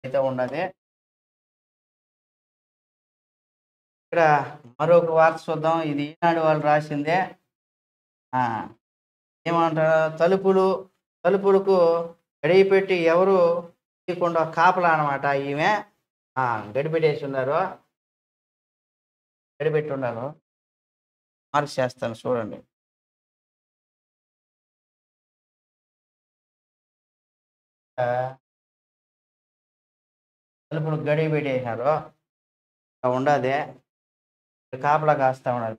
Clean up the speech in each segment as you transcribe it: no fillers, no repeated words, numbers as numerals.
అయితే ఉన్నది. ఇక్కడ మరొక వార్త చూద్దాం. ఇది ఈనాడు వాళ్ళు రాసిందే. ఆ! ఏమంటారు? తలుపులకు గడియ పెట్టి ఎవరు తీయకుండా కాపలా అనమాట ఈమె. ఆ! గడిపెట్టేసున్నారు. గడిపెట్టున్నారు. మార్క్ చేస్తాను చూడండి. ఆహ్, తలుపులకు గడియ పెట్టేసినారు. అలా ఉండాది. కాపలా కాస్తా ఉన్నారు.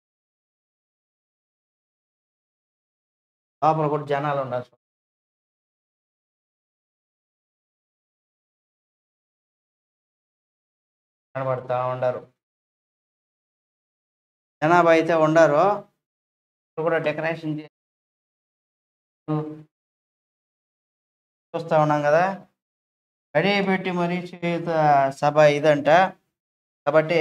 లోపల కూడా జనాలున్నారు. కనబడతా ఉండారు. జనాభా అయితే ఉండారు. ఇక్కడ కూడా డెకరేషన్ చూస్తా ఉన్నాం గదా! గడియ పెట్టి మరీ చేయుత సభ ఇదంట. కాబట్టి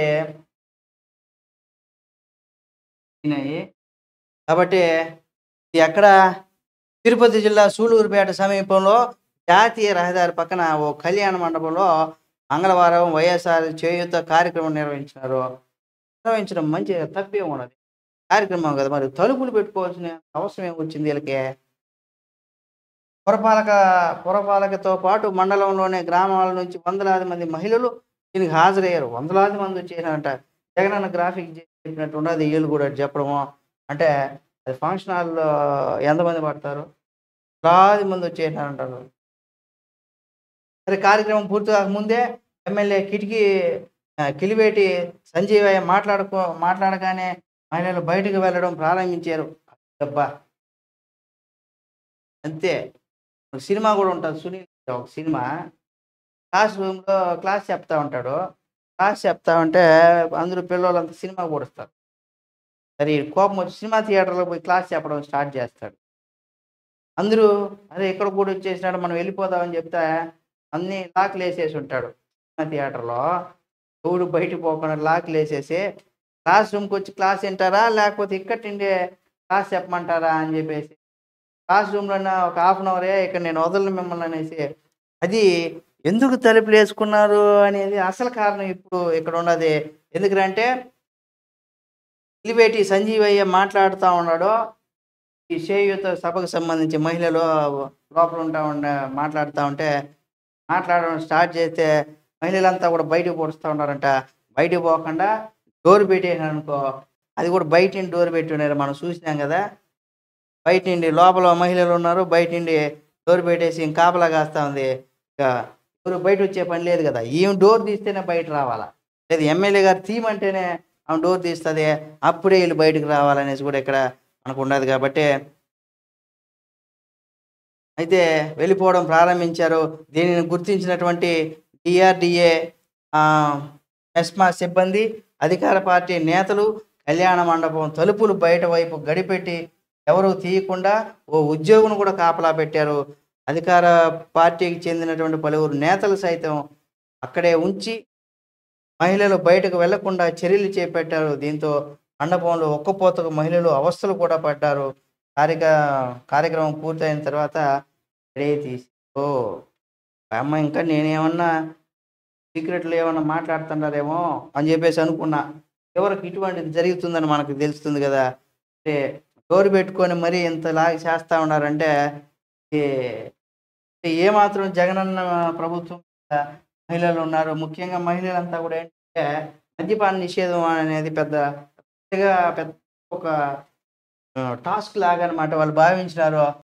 అయినాయి. కాబట్టి ఇది ఎక్కడ? తిరుపతి జిల్లా సూళూరుపేట సమీపంలో జాతీయ రహదారి పక్కన ఓ కళ్యాణ మండపంలో మంగళవారం వైఎస్ఆర్ చేయూత కార్యక్రమం నిర్వహించినారు. నిర్వహించడం మంచి తప్పేమున్నది? కార్యక్రమం గదా! మరి తలుపులు పెట్టుకోవాల్సిన అవసరం ఏమొచ్చింది ఈళ్ళకి? పురపాలక పురపాలకతో పాటు మండలంలోని గ్రామాల నుంచి వందలాది మంది మహిళలు దీనికి హాజరయ్యారు. వందలాది మంది వచ్చేసారంట. జగనన్న గ్రాఫిక్ చెప్పినట్టు ఉన్నది ఈళ్ళు గూడా చెప్పడము. అంటే అది ఫంక్షన్ హాల్‌లో ఎంతమంది పడతారు? వందలాది మంది వచ్చేసారంటారు. మరి కార్యక్రమం పూర్తి కాకముందే ఎమ్మెల్యే కిలివేటి సంజీవయ్య మాట్లాడగానే మహిళలు బయటకు వెళ్ళడం ప్రారంభించారు. అబ్బా! అంతే. ఒక సినిమా గూడా ఉంటది. ఒక సినిమా. క్లాస్ రూమ్‌లో క్లాస్ చెప్తా ఉంటాడు. క్లాస్ చెప్తా ఉంటే అందరూ పిల్లోళ్ళంతా సినిమాకి పూడుస్తారు. సరే ఈడికి కోపమొచ్చి సినిమా థియేటర్‌లో పోయి క్లాస్ చెప్పడం స్టార్ట్ చేస్తాడు. అందరూ అరే! ఇక్కడ కూడా వచ్చేసినాడు మనం వెళ్ళిపోదాం అని చెప్తే అన్నీ లాక్‌లేసేసి ఉంటాడు. సినిమా థియేటర్‌లో. ఎవడు బయటికి పోకుండా లాక్‌లేసేసి క్లాస్ రూమ్‌కొచ్చి క్లాస్ ఇంటారా? లేకపోతే ఇక్కడుండే క్లాస్ చెప్పమంటారా? అని చెప్పేసి క్లాస్ రూమ్‌లోన ఒక హాఫ్ అన్ అవరే ఇక్కడ నేను వదలను మిమ్మల్ని అనేసి అది ఎందుకు తలుపులేసుకున్నారు అనేది అసలు కారణం ఇప్పుడు ఇక్కడున్నది. ఎందుకునంటే ఎలివేటి సంజీవయ్య మాట్లాడుతా ఉన్నాడు. ఈ చేయూత సభకు సంబంధించి మహిళలు లోపల మాట్లాడుతా ఉంటే మాట్లాడడం స్టార్ట్ చేస్తే మహిళలంతా కూడా బయటకి పూడుస్తా ఉన్నారంట. బయటికి పోకుండా డోర్ పెట్టేసారనుకో అది కూడా బయట నుండి డోర్ పెట్టున్నారు. మనం చూసినాం గదా! బయట నుండి లోపల మహిళలున్నారు. బయట నుండి డోర్ పెట్టేసి కాపలా కాస్తా ఉంది. ఇక ఎవరు బయటొచ్చే పని లేదు గదా! ఈమె డోర్ తీస్తేనే బయట రావాలా. లేదు ఎమ్మెల్యే గారు తీయమంటేనే ఆమె డోర్ తీస్తది. అప్పుడే ఈళ్ళు బయటకి రావాలనేసి కూడా ఇక్కడ మనకున్నది కాబట్టి అయితే వెళ్ళిపోవడం ప్రారంభించారు. దీనిని గుర్తించినటువంటి డీఆర్‌డీఏ ఆహ్, మెస్మా సిబ్బంది, అధికార పార్టీ నేతలు కళ్యాణ మండపం తలుపులు బయట వైపు గడిపెట్టి ఎవరు తీయకుండా ఓ ఉద్యోగిని కూడా కాపలా పెట్టారు. అధికార పార్టీకి చెందినటువంటి పలువురు నేతలు సైతం అక్కడే ఉంచి మహిళలు బయటకు వెళ్లకుండా చర్యలు చేపట్టారు. దీంతో మండపంలో ఒక్కపోతకు మహిళలు అవస్థలు కూడా పడ్డారు. కారిక కార్యక్రమం పూర్తయిన తర్వాత రెడీ తీసి ఓహ్! ఆ అమ్మాయి ఇంకా నేనేమన్నా సీక్రెట్‌లో ఏమన్నా మాట్లాడుతున్నారేమో అని జెప్పేసి అనుకున్నా. చివరికి ఇటువంటిది జరుగుతుందని మనకు తెలుస్తుంది గదా! అంటే డోర్ పెట్టుకొని మరీ ఇంతలాగా చేస్తా ఉన్నారంటే ఏ ఏమాత్రం జగనన్న ప్రభుత్వం మహిళలున్నారు. ముఖ్యంగా మహిళలంతా గూడా ఏంటంటే మద్యపాన నిషేధం అనేది పెద్దగా పెద్ద ఒక టాస్క్ లాగా అన్నమాట వాళ్ళు భావించినారు.